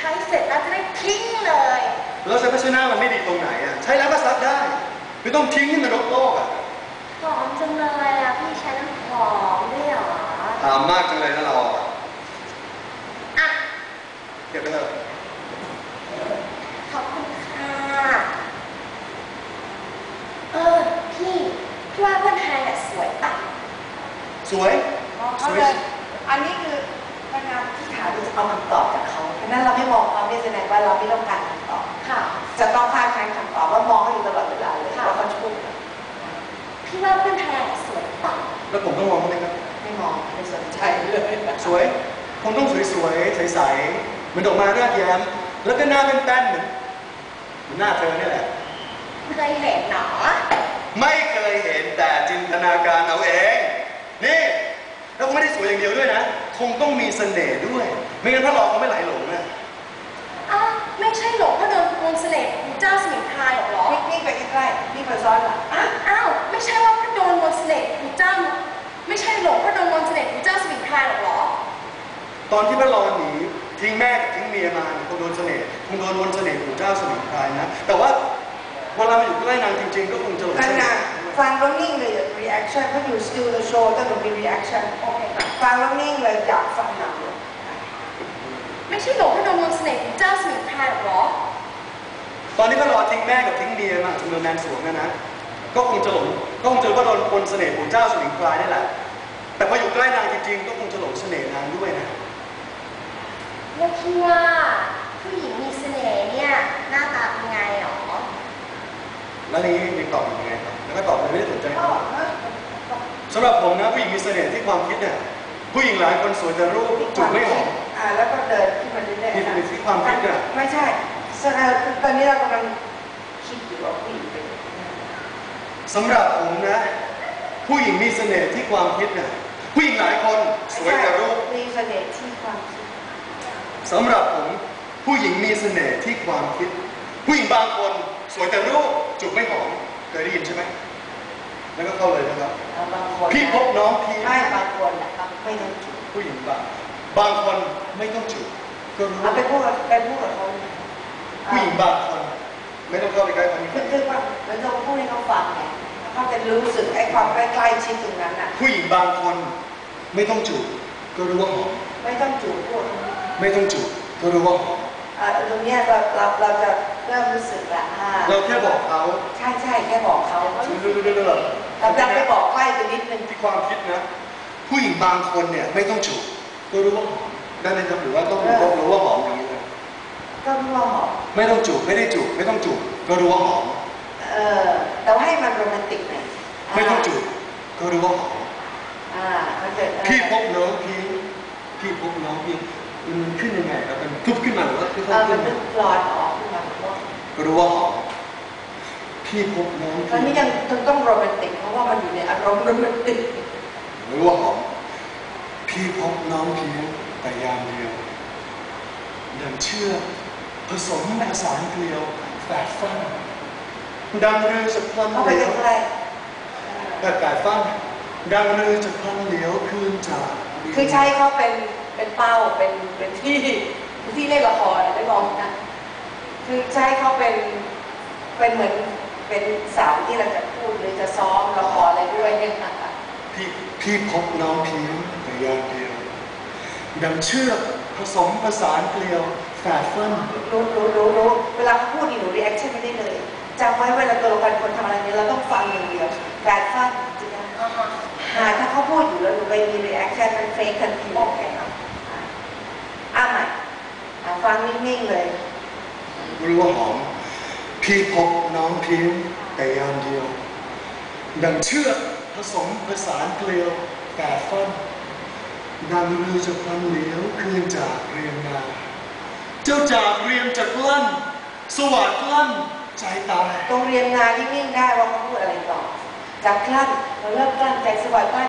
ช้เสร็จแล้วจะได้ทิ้งเลยแล้วใช้ภาชนะมันไม่ดีตรงไหนอ่ะใช้แล้วก็ซักได้ไม่ต้องทิ้งให้มันรกโลกอ่ะหอมจังเลยอ่ะพี่ใช้น้ำหอมด้วยเหรอถามมากจังเลยนะเราอ่ะเก็บไปเถอะขอบคุณค่ะพี่ว่าเพื่อนไทยสวยปะสวยเขาเลยอันนี้คือพนักงานที่ถามจะเอาคำตอบจากเขาเพราะนั้นเราไม่มองเขาไม่แสดงว่าเราไม่ต้องการคำตอบค่ะจะต้องคาดคะเนคำตอบว่ามองเขาอยู่ตลอดเวลาเลยว่าเขาช่วยพี่ว่าเพื่อนไทยสวยปะแล้วผมต้องมองเขาไหมครับไม่มองไม่สนใจเลยสวยผมต้องสวยๆใสๆเหมือนดอกไม้รากแย้มแล้วก็หน้าเป็นแป้นเหมือนหน้าเธอนี่แหละเคยเห็นหรอไม่เคยเห็นแต่จินตนาการเอาเองนี่แล้วก็ไม่ได้สวยอย่างเดียวด้วยนะคงต้องมีเสน่ห์ด้วยไม่งั้นถ้าหลอกเขาไม่ไหลหลงนะไม่ใช่หลงเพราะโดนมนต์เสน่ห์ของเจ้าสมิงพรายหรอนี่ไปใกล้ๆนี่ไปซ้อนหลังไม่ใช่ว่าเพราะโดนมนต์เสน่ห์ของเจ้าไม่ใช่หลงเพราะโดนมนต์เสน่ห์ของเจ้าสมิงพรายหรอตอนที่พระรอนหนีทิ้งแม่กับทิ้งเมียมาคงโดนเสน่ห์คงโดนมนต์เสน่ห์ของเจ้าสมิงพรายนะแต่ว่าเวลามาอยู่ใกล้นางจริงๆก็คงจะหลงเสน่ห์ฟังแล้วนิ่งเลย reaction เพราะอยู่ still the show ต้องมี reaction ฟังแล้วนิ่งเลยอยากฟังหนังไม่ใช่หลงเพราะโดนมนต์เสน่ห์ของเจ้าสมิงพรายหรอตอนนี้พระรอนทิ้งแม่กับทิ้งเมียมาจนโดนแมนสวงนะก็คงจะหลงก็คงจะว่าโดนมนต์เสน่ห์ของเจ้าสมิงพรายนี่แหละแต่พออยู่ใกล้นางจริงๆก็คงจะหลงเสน่ห์นางด้วยนะแล้วคิดว่าผู้หญิงมีเสน่ห์เนี่ยหน้าตาเป็นไงหรอแล้วนี้ยังตอบยังไงแล้วก็ตอบเลยไม่ได้สนใจเขาสำหรับผมนะผู้หญิงมีเสน่ห์ที่ความคิดเนี่ยผู้หญิงหลายคนสวยแต่รูปจูบไม่หอมแล้วก็เดินขึ้นมาเรื่อยๆที่ความคิดเนี่ยไม่ใช่ตอนนี้เรากำลังคิดอยู่ว่าผู้หญิงเป็นสำหรับผมนะผู้หญิงมีเสน่ห์ที่ความคิดเนี่ยผู้หญิงหลายคนสวยแต่รูปมีเสน่ห์ที่ความคิดสำหรับผมผู้หญิงมีเสน่ห์ที่ความคิดผู้หญิงบางคนสวยแต่รูปจูบไม่หอมเคยได้ยินใช่ไหมแล้วก็เข้าเลยนะครับพี่พบน้องพี่ไม่บางคนนะครับไม่ต้องจูบผู้หญิงบางคนไม่ต้องจูบก็รู้ไปพูดกับเขาผู้หญิงบางคนไม่ต้องเข้าไปใกล้คนนี้คือว่าเราต้องพูดให้เขาฟังไงเขาจะรู้สึกไอ้ความใกล้ชิดตรงนั้นน่ะผู้หญิงบางคนไม่ต้องจูบก็รู้ว่าหอมไม่ต้องจูบพูดไม่ต้องจูบก็รู้ว่าหอมตรงนี้เราจะเริ่มรู้สึกละเราแค่บอกเขาใช่แค่บอกเขาเราจะไปบอกใกล้ไปนิดนึงที่ความคิดนะผู้หญิงบางคนเนี่ยไม่ต้องจูบก็รู้ว่าหอมได้ไหมครับหรือว่าต้องรู้ว่าหอมอย่างนี้เลยก็รู้ว่าหอมไม่ต้องจูบไม่ได้จูบไม่ต้องจูบก็รู้ว่าหอมแต่ว่าให้มันโรแมนติกหน่อยไม่ต้องจูบก็รู้ว่าหอมพี่พบน้องพี่พบน้องพี่มันขึ้นยังไงครับมันทุบขึ้นมาหรือว่ามันลอยออกขึ้นมาก็รู้ว่าหอมพี่พบน้องตอนนี้ยังต้องโรแมนติกเพราะว่ามันอยู่ในอารมณ์โรแมนติกรู้ว่าหอมพี่พบน้องเพียงแต่ยามเดียวดังเชื่อผสมผสานเกลียวแฝดฟันดังเรือจะพลันเหลียวแบบแฝดฟันดังเรือจะพลันเหลียวคืนจากคือใช้เขาเป็นเป้าเป็นที่เล่นละครได้บอกนะคือใช้เขาเป็นเหมือนเป็นสาวที่เราจะพูดหรือจะซ้อมละครอะไรด้วยเนี่ยค่ะพี่พบน้องเพียงแต่ยามเดียวดังเชือกผสมผสานเกลียวแฝดฟันรู้เวลาเขาพูดหนูรีแอคชั่นไม่ได้เลยจำไว้เวลาตัวละครคนทำอะไรนี้เราต้องฟังอย่างเดียวแฝดฟันจริงๆถ้าเขาพูดอยู่แล้วหนูไปมีรีแอคชั่นมันเฟกทันทีโอเคครับใหม่ฟังนิ่งๆเลยรู้ว่าหอมพี่พบน้องเพียงแต่ยามเดียวดังเชือกผสมผสานเกลียวแฝดฟันดังเรือจะพลันเหลียวคืนจากเรียมนาเจ้าจากเรียมจะกลั้นสวัสดกลั้นใจตายตรงเรียนนานิ่งๆได้ว่าเขาพูดอะไรต่อจากกลั้นเราเริ่มกลั้นใจสวัสดกลั้น